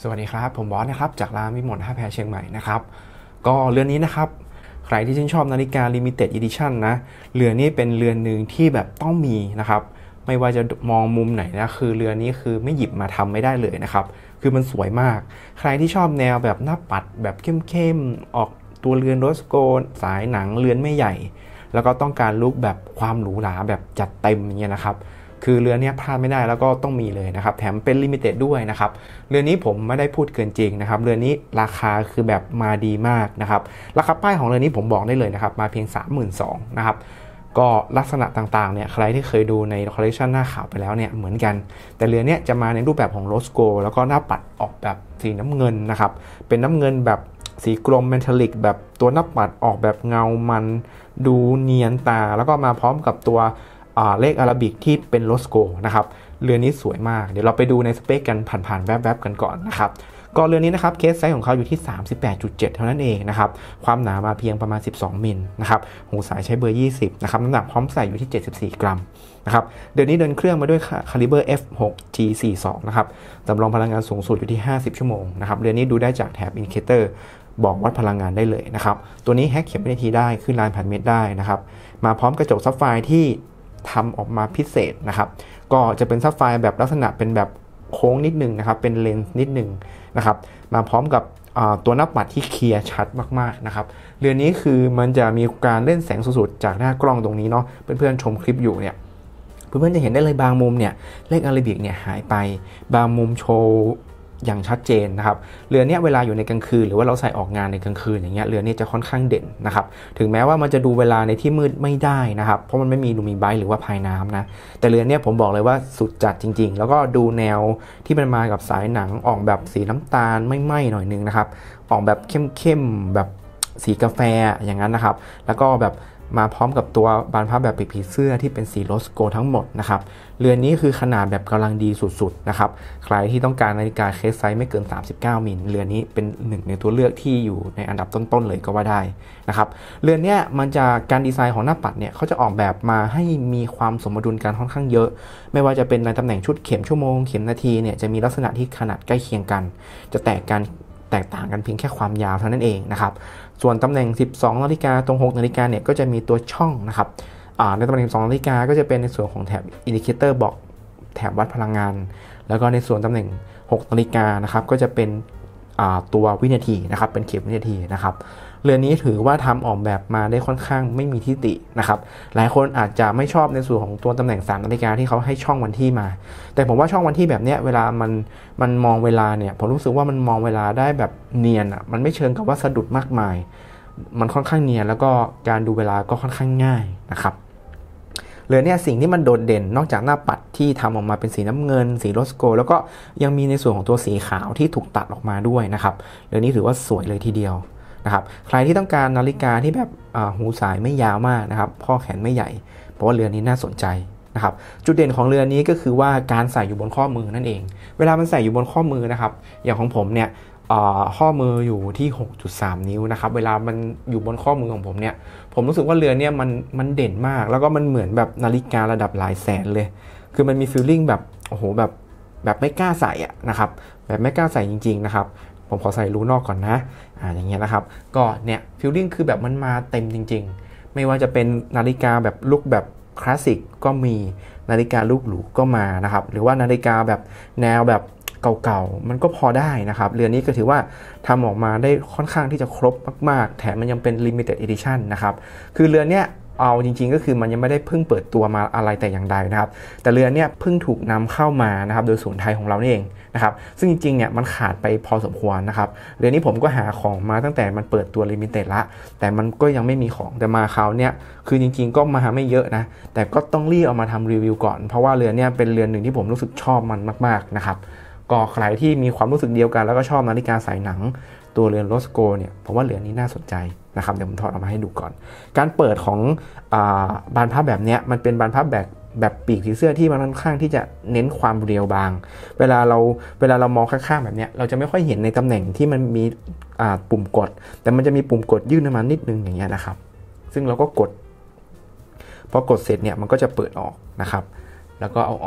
สวัสดีครับผมบอสนะครับจากร้านวิมลท่าแพเชียงใหม่นะครับก็เรือนนี้นะครับใครที่ชื่นชอบนาฬิกา Limited Edition นะเรือนนี้เป็นเรือนหนึ่งที่แบบต้องมีนะครับไม่ว่าจะมองมุมไหนนะคือเรือนนี้คือไม่หยิบมาทำไม่ได้เลยนะครับคือมันสวยมากใครที่ชอบแนวแบบหน้าปัดแบบเข้มๆออกตัวเรือนโรสโกสายหนังเรือนไม่ใหญ่แล้วก็ต้องการลุคแบบความหรูหราแบบจัดเต็มอย่างเงี้ยนะครับคือเรือนนี้พลาดไม่ได้แล้วก็ต้องมีเลยนะครับแถมเป็นลิมิเต็ดด้วยนะครับเรือนนี้ผมไม่ได้พูดเกินจริงนะครับเรือนนี้ราคาคือแบบมาดีมากนะครับราคาป้ายของเรือนนี้ผมบอกได้เลยนะครับมาเพียง 32,000 นะครับก็ลักษณะต่างๆเนี่ยใครที่เคยดูในคอลเลคชันหน้าขาวไปแล้วเนี่ยเหมือนกันแต่เรือนนี้จะมาในรูปแบบของโรสโกแล้วก็หน้าปัดออกแบบสีน้ำเงินนะครับเป็นน้ำเงินแบบสีกรมเมทัลลิกแบบตัวหน้าปัดออกแบบเงามันดูเนียนตาแล้วก็มาพร้อมกับตัวเลขอาราบิกที่เป็นโรสโกนะครับเรือนนี้สวยมากเดี๋ยวเราไปดูในสเปคกันผ่านๆแวบๆกันก่อนนะครับก็เรือนนี้นะครับเคสไซส์ของเขาอยู่ที่ 38.7 เท่านั้นเองนะครับความหนามาเพียงประมาณ12มิลนะครับหูสายใช้เบอร์20นะครับน้ำหนักพร้อมใส่อยู่ที่74กรัมนะครับเดือนนี้เดินเครื่องมาด้วยคาลิเบอร์ F6G42 นะครับจำลองพลังงานสูงสุดอยู่ที่50ชั่วโมงนะครับเรือนนี้ดูได้จากแถบอินดิเคเตอร์บอกวัดพลังงานได้เลยนะครับตัวนี้แฮกเข็มวินาทีได้ขึ้นลานผ่านเมตรได้นะครับมาพร้อมกระจกซับไฟร์ที่ทำออกมาพิเศษนะครับก็จะเป็นซับไฟร์แบบลักษณะเป็นแบบโค้งนิดนึงนะครับเป็นเลนส์นิดนึงนะครับมาพร้อมกับตัวหน้าปัดที่เคลียร์ชัดมากๆนะครับเรือนนี้คือมันจะมีการเล่นแสงสุดๆจากหน้ากล้องตรงนี้เนาะเพื่อนๆชมคลิปอยู่เนี่ยเพื่อนๆจะเห็นได้เลยบางมุมเนี่ยเลขอาราบิกเนี่ยหายไปบางมุมโชว์อย่างชัดเจนนะครับเรือนนี้เวลาอยู่ในกลางคืนหรือว่าเราใส่ออกงานในกลางคืนอย่างเงี้ยเรือนนี้จะค่อนข้างเด่นนะครับถึงแม้ว่ามันจะดูเวลาในที่มืดไม่ได้นะครับเพราะมันไม่มีลูมิไบต์หรือว่าพายน้ำนะแต่เรือนนี้ผมบอกเลยว่าสุดจัดจริงๆแล้วก็ดูแนวที่มันมากับสายหนังออกแบบสีน้ำตาลไม่ไหม้หน่อยนึงนะครับออกแบบเข้มๆแบบสีกาแฟอย่างนั้นนะครับแล้วก็แบบมาพร้อมกับตัวบานพับแบบปีกผีเสื้อที่เป็นสีโรสโกทั้งหมดนะครับเรือนนี้คือขนาดแบบกำลังดีสุดๆนะครับใครที่ต้องการนาฬิกาเคสไซส์ไม่เกิน39มิลเรือนนี้เป็นหนึ่งในตัวเลือกที่อยู่ในอันดับต้นๆเลยก็ว่าได้นะครับเรือนนี้มันจะการดีไซน์ของหน้าปัดเนี่ยเขาจะออกแบบมาให้มีความสมดุลกันค่อนข้างเยอะไม่ว่าจะเป็นในตำแหน่งชุดเข็มชั่วโมงเข็มนาทีเนี่ยจะมีลักษณะที่ขนาดใกล้เคียงกันจะแตกต่างกันเพียงแค่ความยาวเท่านั้นเองนะครับส่วนตำแหน่ง12นาฬิกาตรง6นาฬิกาเนี่ยก็จะมีตัวช่องนะครับในตำแหน่ง12นาฬิกาก็จะเป็นในส่วนของแถบอินดิเคเตอร์บอกแถบวัดพลังงานแล้วก็ในส่วนตำแหน่ง6นาฬิกานะครับก็จะเป็นตัววินาทีนะครับเป็นเข็มวินาทีนะครับเรือนนี้ถือว่าทำออกแบบมาได้ค่อนข้างไม่มีที่ตินะครับหลายคนอาจจะไม่ชอบในส่วนของตัวตำแหน่ง3นาฬิกาที่เขาให้ช่องวันที่มาแต่ผมว่าช่องวันที่แบบนี้เวลามันมองเวลาเนี่ยผมรู้สึกว่ามันมองเวลาได้แบบเนียนอ่ะมันไม่เชิงกับว่าสะดุดมากมายมันค่อนข้างเนียนแล้วก็การดูเวลาก็ค่อนข้างง่ายนะครับเรือนนี้สิ่งที่มันโดดเด่นนอกจากหน้าปัดที่ทำออกมาเป็นสีน้ำเงินสีโรสโกแล้วก็ยังมีในส่วนของตัวสีขาวที่ถูกตัดออกมาด้วยนะครับเรือนนี้ถือว่าสวยเลยทีเดียวนะครับใครที่ต้องการนาฬิกาที่แบบหูสายไม่ยาวมากนะครับข้อแขนไม่ใหญ่เพราะว่าเรือนนี้น่าสนใจนะครับจุดเด่นของเรือนนี้ก็คือว่าการใส่อยู่บนข้อมือนั่นเองเวลามันใส่อยู่บนข้อมือนะครับอย่างของผมเนี่ยข้อมืออยู่ที่ 6.3 นิ้วนะครับเวลามันอยู่บนข้อมือของผมเนี่ยผมรู้สึกว่าเรือนเนี่ยมันเด่นมากแล้วก็มันเหมือนแบบนาฬิการะดับหลายแสนเลยคือมันมีฟีลลิ่งแบบโอ้โหแบบไม่กล้าใส่อะนะครับแบบไม่กล้าใส่จริงๆนะครับผมขอใส่รูนอกก่อนนะอย่างเงี้ยนะครับก็เนี่ยฟีลลิ่งคือแบบมันมาเต็มจริงๆไม่ว่าจะเป็นนาฬิกาแบบลุคแบบคลาสสิกก็มีนาฬิกาลุคหรูก็มานะครับหรือว่านาฬิกาแบบแนวแบบเก่าๆมันก็พอได้นะครับเรือนนี้ก็ถือว่าทำออกมาได้ค่อนข้างที่จะครบมากๆแถมมันยังเป็น limited edition นะครับคือเรือนเนี้ยเอาจริงๆก็คือมันยังไม่ได้เพิ่งเปิดตัวมาอะไรแต่อย่างใดนะครับแต่เรือนเนี้ยเพิ่งถูกนำเข้ามานะครับโดยศูนย์ไทยของเราเองนะครับซึ่งจริงๆเนี่ยมันขาดไปพอสมควรนะครับเรือนนี้ผมก็หาของมาตั้งแต่มันเปิดตัว limited ละแต่มันก็ยังไม่มีของแต่มาคราวเนี้ยคือจริงๆก็มาไม่เยอะนะแต่ก็ต้องรีบเอามาทำรีวิวก่อนเพราะว่าเรือนเนี้ยเป็นเรือนหนึ่งที่ผมรู้สึกชอบมันมากๆนะครับก็ใครที่มีความรู้สึกเดียวกันแล้วก็ชอบนาฬิกาสายหนังตัวเรือนโรสโกเนี่ยผมว่าเรือนนี้น่าสนใจนะครับเดี๋ยวผมถอดออกมาให้ดูก่อนการเปิดของบานพับแบบนี้มันเป็นบานพับแบบปีกผีเสื้อที่มันค่อนข้างที่จะเน้นความเรียวบางเวลาเรามองข้างๆแบบนี้เราจะไม่ค่อยเห็นในตำแหน่งที่มันมีปุ่มกดแต่มันจะมีปุ่มกดยื่นออกมานิดนึงอย่างเงี้ยนะครับซึ่งเราก็กดพอกดเสร็จเนี่ยมันก็จะเปิดออกนะครับแล้วก็เอาออก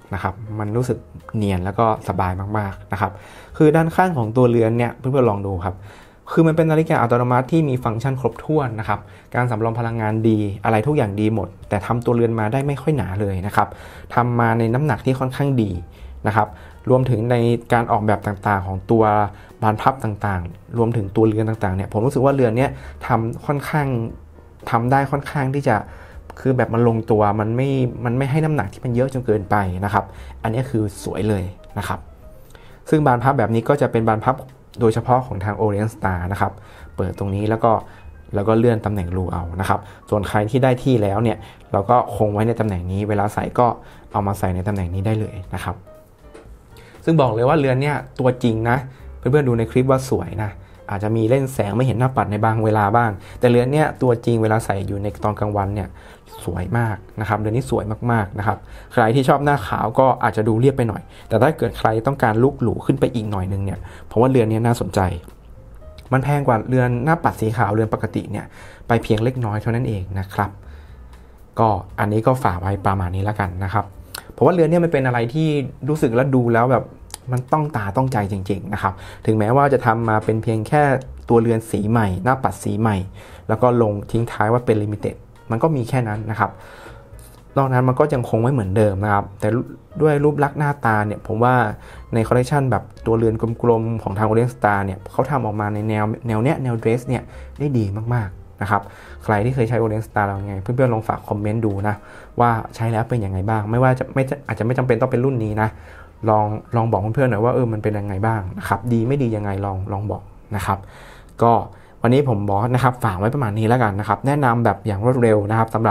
นะครับมันรู้สึกเนียนแล้วก็สบายมากๆนะครับคือด้านข้างของตัวเรือนเนี่ยเพื่อนๆลองดูครับคือมันเป็นนาฬิกาอัตโนมัติที่มีฟังก์ชันครบถ้วนนะครับการสำรองพลังงานดีอะไรทุกอย่างดีหมดแต่ทำตัวเรือนมาได้ไม่ค่อยหนาเลยนะครับทำมาในน้ำหนักที่ค่อนข้างดีนะครับรวมถึงในการออกแบบต่างๆของตัวบานพับต่างๆรวมถึงตัวเรือนต่างๆเนี่ยผมรู้สึกว่าเรือนเนี้ยทำได้ค่อนข้างที่จะคือแบบมันลงตัวมันไม่ให้น้ำหนักที่มันเยอะจนเกินไปนะครับอันนี้คือสวยเลยนะครับซึ่งบานพับแบบนี้ก็จะเป็นบานพับโดยเฉพาะของทาง Orient Star นะครับเปิดตรงนี้แล้วก็เลื่อนตำแหน่งรูเอานะครับส่วนใครที่ได้ที่แล้วเนี่ยเราก็คงไว้ในตำแหน่งนี้เวลาใส่ก็เอามาใส่ในตำแหน่งนี้ได้เลยนะครับซึ่งบอกเลยว่าเรือนเนี่ยตัวจริงนะเพื่อนๆดูในคลิปว่าสวยนะอาจจะมีเล่นแสงไม่เห็นหน้าปัดในบางเวลาบ้างแต่เรือนเนี่ยตัวจริงเวลาใส่อยู่ในตอนกลางวันเนี่ยสวยมากนะครับเรือนนี้สวยมากๆนะครับใครที่ชอบหน้าขาวก็อาจจะดูเรียบไปหน่อยแต่ถ้าเกิดใครต้องการลุคหรูขึ้นไปอีกหน่อยนึงเนี่ยเพราะว่าเรือนนี้น่าสนใจมันแพงกว่าเรือนหน้าปัดสีขาวเรือนปกติเนี่ยไปเพียงเล็กน้อยเท่านั้นเองนะครับก็อันนี้ก็ฝากไว้ประมาณนี้แล้วกันนะครับเพราะว่าเรือนนี้มันเป็นอะไรที่รู้สึกแล้วดูแล้วแบบมันต้องตาต้องใจจริงๆนะครับถึงแม้ว่าจะทำมาเป็นเพียงแค่ตัวเรือนสีใหม่หน้าปัดสีใหม่แล้วก็ลงทิ้งท้ายว่าเป็นลิมิเต็ดมันก็มีแค่นั้นนะครับนอกนั้นมันก็ยังคงไว้เหมือนเดิมนะครับแต่ด้วยรูปลักษณ์หน้าตาเนี่ยผมว่าในคอลเลคชันแบบตัวเรือนกลมๆของทาง Orient Star เนี่ยเขาทำออกมาในแนวเนี้ยแนวเดรสเนี่ยได้ดีมากๆนะครับใครที่เคยใช้ Orient Star เราไงเพื่อนๆลองฝากคอมเมนต์ดูนะว่าใช้แล้วเป็นยังไงบ้างไม่ว่าจะอาจจะไม่จำเป็นต้องเป็นรุ่นนี้นะลองบอกเพื่อนๆหน่อยว่ามันเป็นยังไงบ้างนะครับดีไม่ดียังไงลองบอกนะครับก็วันนี้ผมบอกนะครับฝากไว้ประมาณนี้แล้วกันนะครับแนะนำแบบอย่างรวดเร็วนะครับสำหรับ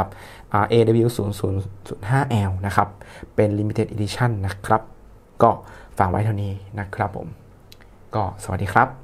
AW0005L นะครับเป็น Limited Edition นะครับก็ฝากไว้เท่านี้นะครับผมก็สวัสดีครับ